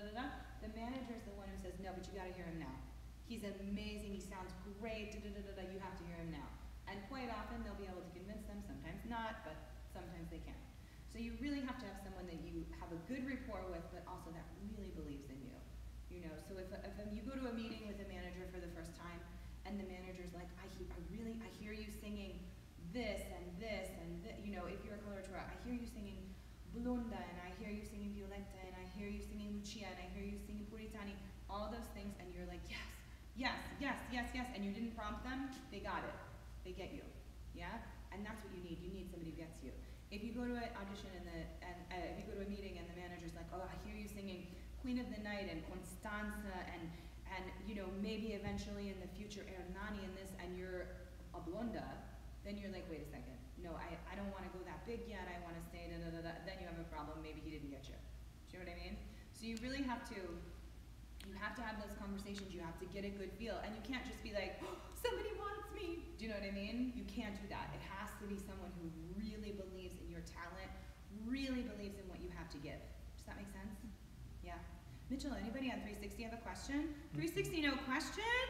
the manager's the one who says, no, but you gotta hear him now. He's amazing, he sounds great, you have to hear him now. And quite often they'll be able to convince them, sometimes not, but sometimes they can. So you really have to have someone that you have a good rapport with, but also that really believes in you. You know, so if you go to a meeting with a manager for the first time, and the manager's like, I hear you singing this and this and this. You know, if you're a coloratura, I hear you singing Blonda, and I hear you singing Violetta, and I hear you singing Lucia, and I hear you singing Puritani, all those things, and you're like, yes, yes, yes, yes, yes, and you didn't prompt them, they got it. They get you, yeah? And that's what you need. You need somebody who gets you. If you go to an audition if you go to a meeting and the manager's like, oh, I hear you singing Queen of the Night and Constanza and you know, maybe eventually in the future Ernani and this, and you're a Blonda, then you're like, wait a second. No, I don't want to go that big yet. I want to stay, Then you have a problem. Maybe he didn't get you. Do you know what I mean? So you really have to have those conversations, you have to get a good feel, and you can't just be like, oh, somebody wants me. Do you know what I mean? You can't do that. It has to be someone who really believes in your talent, really believes in what you have to give. Does that make sense? Yeah. Mitchell, anybody on 360 have a question? 360, no questions?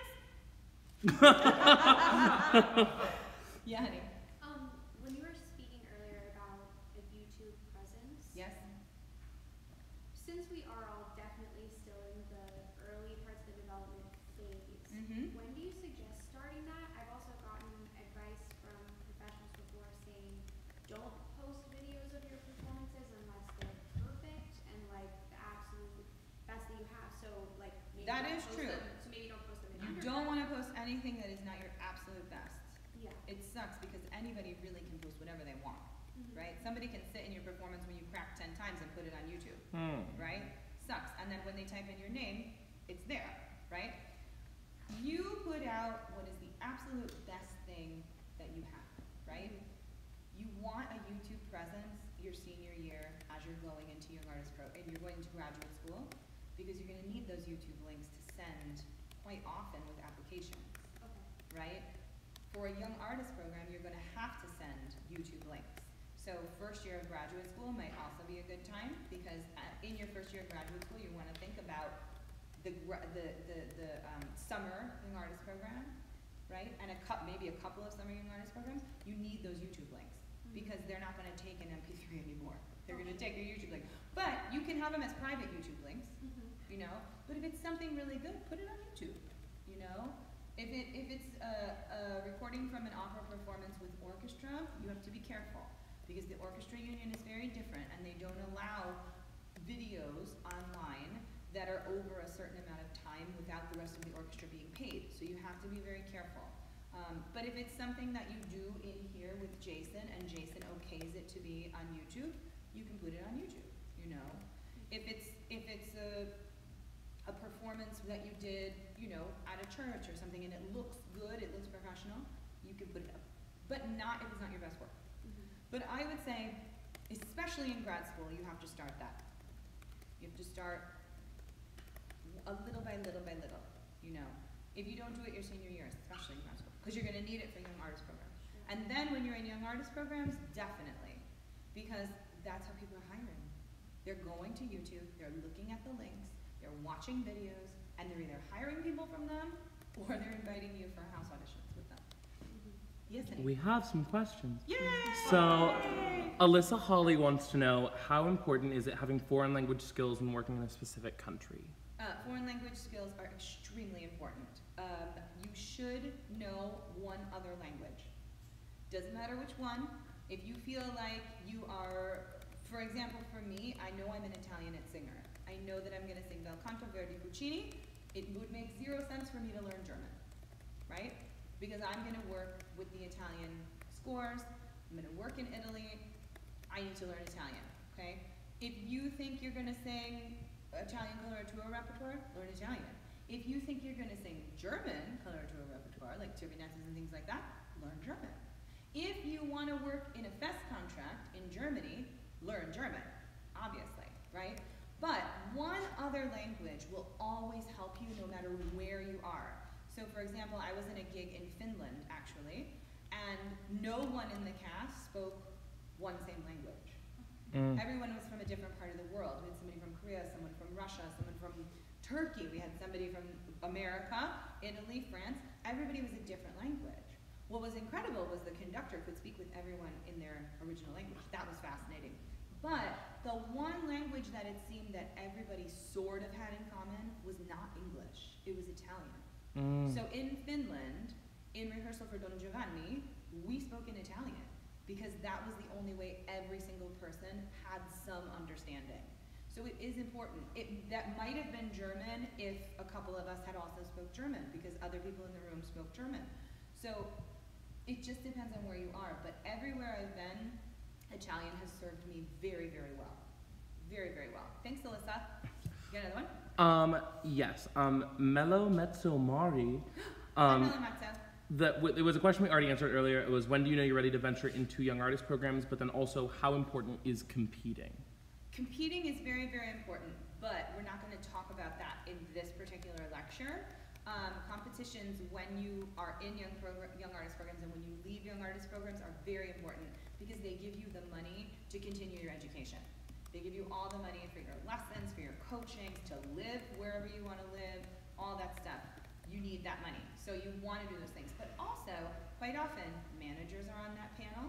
Yeah, honey. When you were speaking earlier about a YouTube presence, Yes? since we are all definitely still in the early parts of the development phase, Mm-hmm. when do you suggest starting that? I've also gotten advice from professionals before saying, don't post videos of your performances unless they're perfect and like the absolute best that you have. So like maybe That don't is post true. them. So maybe don't post them in You don't want to post anything that is not your absolute best. Yeah. It sucks because anybody really can post whatever they want, right? Somebody can sit in your performance when you crack 10 times and put it on YouTube, right? Sucks. And then when they type in your name, it's there, right? You put out what is the absolute best thing that you have, right? You want a YouTube presence your senior year as you're going into Young Artist Pro and you're going to graduate school because you're going to need those YouTube links to send quite often with applications, Okay. right? For a Young Artist program, you're going to have to send YouTube links. So first year of graduate school might also be a good time because in your first year of graduate school, you want to think about the summer Young Artist program, right? And maybe a couple of summer Young Artist programs. You need those YouTube links because they're not going to take an MP3 anymore. They're going to take your YouTube link. But you can have them as private YouTube links, you know? But if it's something really good, put it on YouTube, you know? If it's a recording from an opera performance with orchestra, you have to be careful because the orchestra union is very different and they don't allow videos online that are over a certain amount of time without the rest of the orchestra being paid. So you have to be very careful. But if it's something that you do in here with Jason and Jason okays it to be on YouTube, you can put it on YouTube, you know? If it's a performance that you did, you know, at a church or something and it looks good, it looks professional, you can put it up. But not if it's not your best work. But I would say, especially in grad school, you have to start that. You have to start a little by little by little, you know. If you don't do it your senior year, especially in grad school, because you're going to need it for Young Artist programs. And then when you're in Young Artist programs, definitely, because that's how people are hiring. They're going to YouTube, they're looking at the links, they're watching videos, and they're either hiring people from them or they're inviting you for house auditions with them. Yes, Annie? We have some questions. Yay! So, Alyssa Hawley wants to know, how important is it having foreign language skills when working in a specific country? Foreign language skills are extremely important. You should know one other language. Doesn't matter which one. If you feel like you are, for example, for me, I know I'm an Italian singer. I know that I'm going to sing Bel Canto, Verdi, Puccini. It would make 0 sense for me to learn German, right? Because I'm going to work with the Italian scores. I'm going to work in Italy. I need to learn Italian, okay? If you think you're going to sing Italian coloratura repertoire, learn Italian. If you think you're going to sing German coloratura repertoire, like Turbinettes and things like that, learn German. If you want to work in a fest contract in Germany, learn German, obviously, right? But one other language will always help you no matter where you are. So for example, I was in a gig in Finland, actually, and no one in the cast spoke one same language. Everyone was from a different part of the world. We had somebody from Korea, someone from Russia, someone from Turkey. We had somebody from America, Italy, France. Everybody was a different language. What was incredible was the conductor could speak with everyone in their original language. That was fascinating. But the one language that it seemed that everybody sort of had in common was not English. It was Italian. So in Finland, in rehearsal for Don Giovanni, we spoke in Italian because that was the only way every single person had some understanding. So it is important. That might have been German if a couple of us had also spoke German because other people in the room spoke German. So it just depends on where you are. But everywhere I've been, Italian has served me very, very well. Very, very well. Thanks, Alyssa. You got another one? Yes. Mello Mezzo Mari. Hi, Mello Mezzo. It was a question we already answered earlier. It was, when do you know you're ready to venture into young artist programs, but then also, how important is competing? Competing is very, very important, but we're not going to talk about that in this particular lecture. Competitions when you are in young artist programs and when you leave young artist programs are very important because they give you the money to continue your education. They give you all the money for your lessons, for your coaching, to live wherever you want to live, all that stuff. You need that money. So you want to do those things. But also, quite often, managers are on that panel.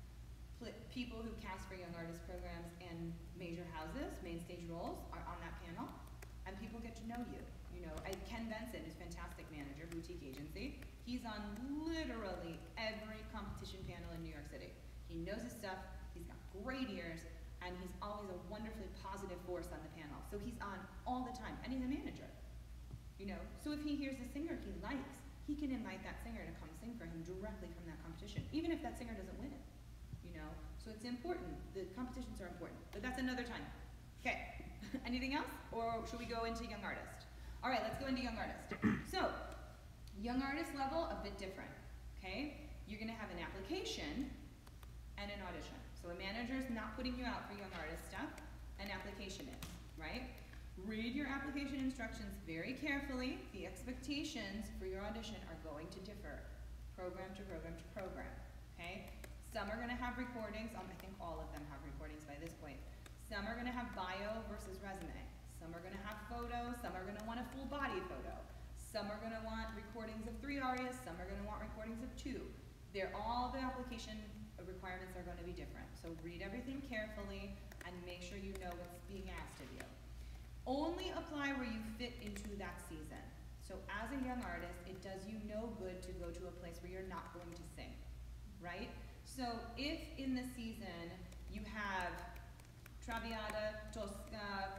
People who cast for young artist programs and major houses, main stage roles, are on that panel. And people get to know you. You know, Ken Benson is a fantastic manager, boutique agency. He's on literally every competition panel in New York City. He knows his stuff. He's got great ears. And he's always a wonderfully positive force on the panel. So he's on all the time, and he's a manager. You know, so if he hears a singer he likes, he can invite that singer to come sing for him directly from that competition, even if that singer doesn't win it. You know, so it's important. The competitions are important, but that's another time. Okay, anything else, or should we go into young artist? All right, let's go into young artist. So, young artist level, a bit different. Okay, you're going to have an application and an audition. So a manager is not putting you out for young artist stuff, an application is, right? Read your application instructions very carefully. The expectations for your audition are going to differ program to program to program, okay? Some are gonna have recordings, I think all of them have recordings by this point. Some are gonna have bio versus resume. Some are gonna have photos, some are gonna want a full body photo. Some are gonna want recordings of 3 arias, some are gonna want recordings of 2. All the application requirements are going to be different. So read everything carefully and make sure you know what's being asked of you. Only apply where you fit into that season. So as a young artist, it does you no good to go to a place where you're not going to sing, right? So if in the season you have Traviata, Tosca,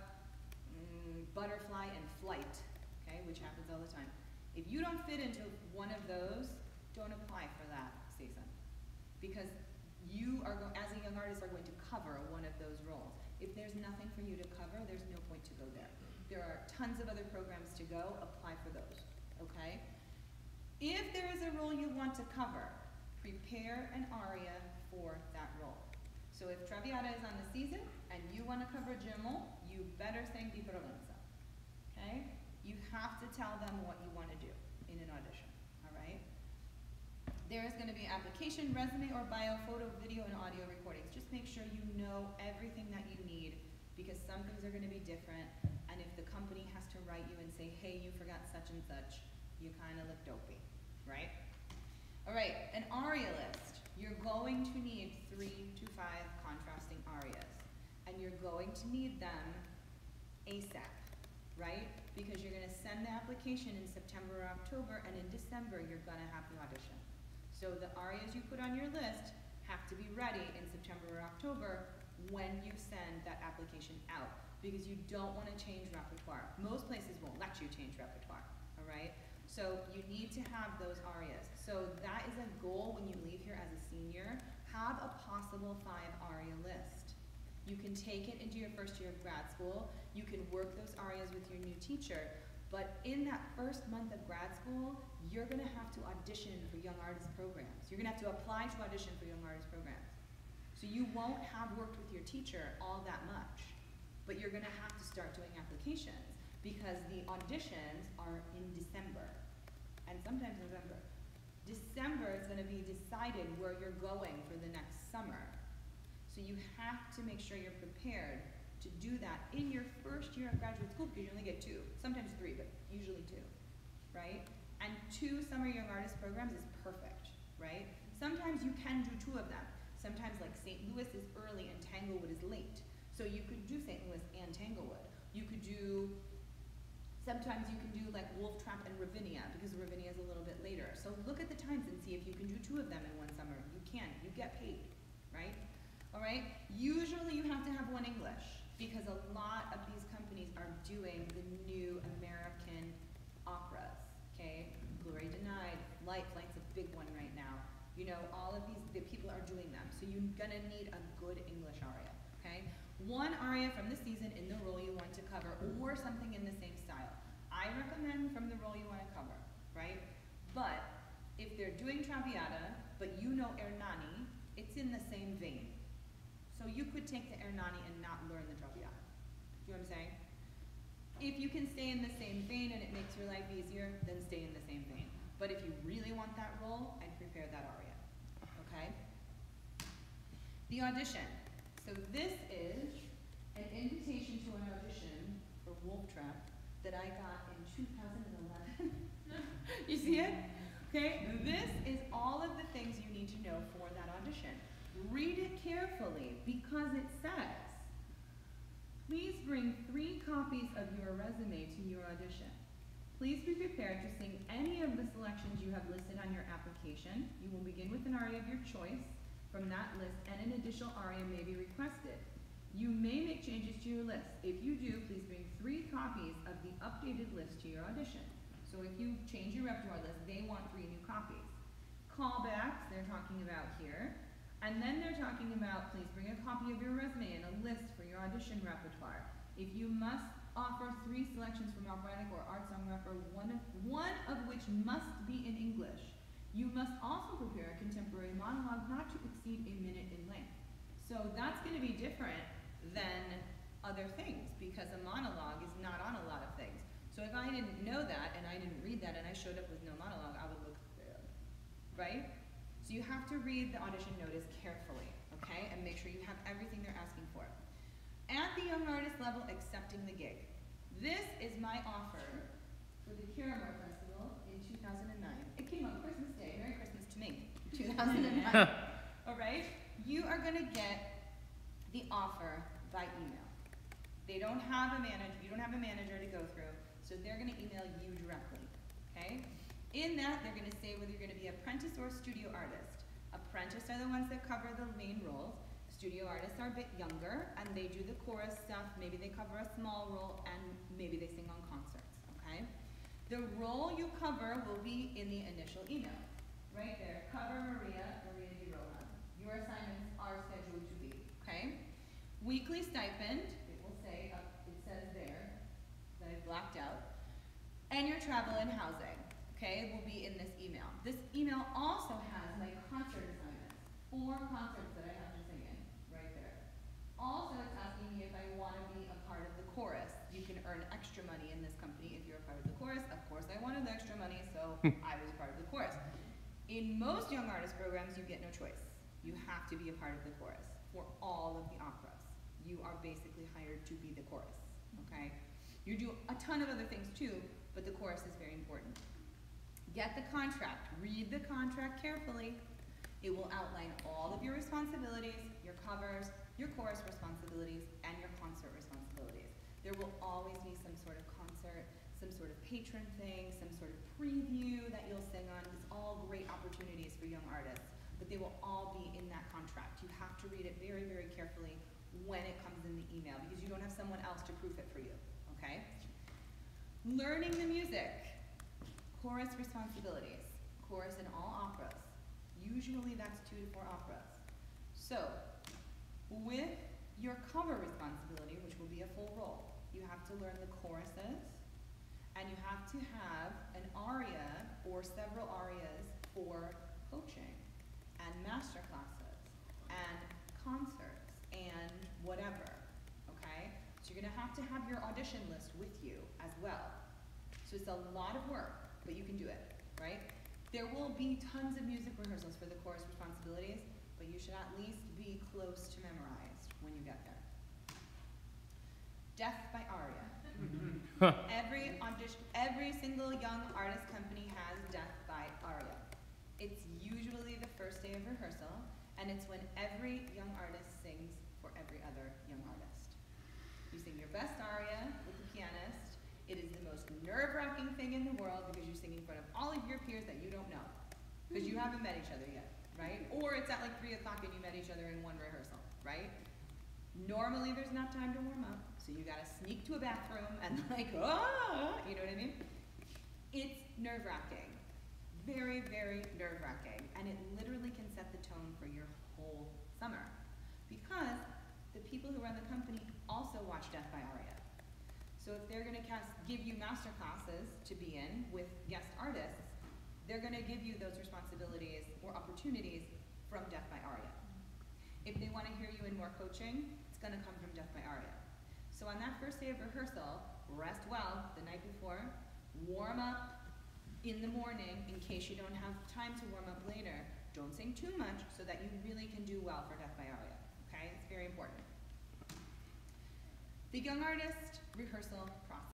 Butterfly, and Flight, okay, which happens all the time. If you don't fit into one of those, don't apply for that season. Because you are, as a young artist, are going to cover one of those roles. If there's nothing for you to cover, there's no point to go there. There are tons of other programs to go, apply for those, okay? If there is a role you want to cover, prepare an aria for that role. So if Traviata is on the season and you want to cover Gemmell, you better sing Di Provenza, okay? You have to tell them what you want to do in an audition, all right? There is going to be application, resume, or bio, photo, video, and audio recordings. Just make sure you know everything that you need because some things are going to be different. And if the company has to write you and say, hey, you forgot such and such, you kind of look dopey, right? All right, an aria list. You're going to need 3 to 5 contrasting arias. And you're going to need them ASAP, right? Because you're going to send the application in September or October, and in December, you're going to have the audition. So the arias you put on your list have to be ready in September or October when you send that application out because you don't want to change repertoire. Most places won't let you change repertoire, all right? So you need to have those arias. So that is a goal when you leave here as a senior. Have a possible 5 aria list. You can take it into your first year of grad school. You can work those arias with your new teacher. But in that first month of grad school, you're going to have to audition for young artist programs. You're going to have to apply to audition for young artist programs. So you won't have worked with your teacher all that much, but you're going to have to start doing applications because the auditions are in December and sometimes November. December is going to be decided where you're going for the next summer. So you have to make sure you're prepared to do that in your first year of graduate school because you only get 2, sometimes 3, but usually 2, right? And 2 summer young artist programs is perfect, right? Sometimes you can do 2 of them. Sometimes like St. Louis is early and Tanglewood is late. So you could do St. Louis and Tanglewood. You could do, sometimes you can do like Wolf Trap and Ravinia because Ravinia is a little bit later. So look at the times and see if you can do 2 of them in one summer. You can, you get paid, right? All right, usually you have to have 1 English because a lot of these companies are doing the new American operas, okay? Glory Denied, Flight's a big one right now. You know, all of these, the people are doing them. So you're gonna need a good English aria, okay? 1 aria from the season in the role you want to cover or something in the same style. I recommend from the role you want to cover, right? But if they're doing Traviata, but you know Ernani, it's in the same vein. So you could take the Ernani and not learn the Traviata. Do you know what I'm saying? If you can stay in the same vein and it makes your life easier, then stay in the same vein. But if you really want that role, I'd prepare that aria. Okay? The audition. So this is an invitation to an audition for Wolf Trap that I got in 2011. You see it? Okay? This is all of the things you need to know for that audition. Read it carefully because it says, please bring 3 copies of your resume to your audition. Please be prepared to sing any of the selections you have listed on your application. You will begin with an aria of your choice from that list, and an additional aria may be requested. You may make changes to your list. If you do, please bring 3 copies of the updated list to your audition. So if you change your repertoire list, they want 3 new copies. Callbacks, they're talking about here. And then they're talking about, please bring a copy of your resume and a list for your audition repertoire. If you must offer 3 selections from operatic or art song repertoire, one of which must be in English. You must also prepare a contemporary monologue not to exceed a minute in length. So that's going to be different than other things because a monologue is not on a lot of things. So if I didn't know that and I didn't read that and I showed up with no monologue, I would look bad, right? So you have to read the audition notice carefully, okay? And make sure you have everything they're asking for. At the young artist level, accepting the gig. This is my offer for the Kiramar Festival in 2009. It came on Christmas Day. Merry Christmas to me, 2009. All right? You are going to get the offer by email. They don't have a manager. You don't have a manager to go through, so they're going to email you directly, okay? In that, they're going to say whether you're going to be apprentice or studio artist. Apprentice are the ones that cover the main roles. Studio artists are a bit younger, and they do the chorus stuff. Maybe they cover a small role, and maybe they sing on concerts, okay? The role you cover will be in the initial email. Right there, cover Maria Di Rohan. Your assignments are scheduled to be, okay? Weekly stipend, it will say, it says there, that I've blacked out. And your travel and housing, okay, will be in this email. This email also has my concert assignments, 4 concerts that I have to sing in, right there. Also, it's asking me if I want to be a part of the chorus. You can earn extra money in this company if you're a part of the chorus. Of course, I wanted the extra money, so I was a part of the chorus. In most young artist programs, you get no choice. You have to be a part of the chorus for all of the operas. You are basically hired to be the chorus, okay? You do a ton of other things too, but the chorus is very important. Get the contract. Read the contract carefully. It will outline all of your responsibilities, your covers, your chorus responsibilities, and your concert responsibilities. There will always be some sort of concert, some sort of patron thing, some sort of preview that you'll sing on. It's all great opportunities for young artists, but they will all be in that contract. You have to read it very, very carefully when it comes in the email because you don't have someone else to proof it for you, okay? Learning the music. Chorus responsibilities. Chorus in all operas. Usually that's 2 to 4 operas. So, with your cover responsibility, which will be a full role, you have to learn the choruses, and you have to have an aria or several arias for coaching, and master classes, and concerts, and whatever, okay? So you're gonna have to have your audition list with you as well. So it's a lot of work, but you can do it, right? There will be tons of music rehearsals for the chorus responsibilities, but you should at least be close to memorized when you get there. Death by aria. Every single young artist company has death by aria. It's usually the first day of rehearsal, and it's when every young artist sings for every other young artist. You sing your best aria with the pianist. It is the most nerve-wracking thing in the world because you're singing in front of all of your peers that you don't know because you haven't met each other yet, right? Or it's at like 3 o'clock and you met each other in one rehearsal, right? Normally there's not time to warm up, so you gotta sneak to a bathroom and like, ah, you know what I mean? It's nerve-wracking, very, very nerve-wracking, and it literally can set the tone for your whole summer because the people who run the company also watch Death by Aria. So if they're gonna give you master classes to be in with guest artists, they're gonna give you those responsibilities or opportunities from Death by Aria. If they want to hear you in more coaching, it's going to come from Death by Aria. So on that first day of rehearsal, rest well the night before, warm up in the morning in case you don't have time to warm up later. Don't sing too much so that you really can do well for Death by Aria, okay? It's very important. The young artist rehearsal process.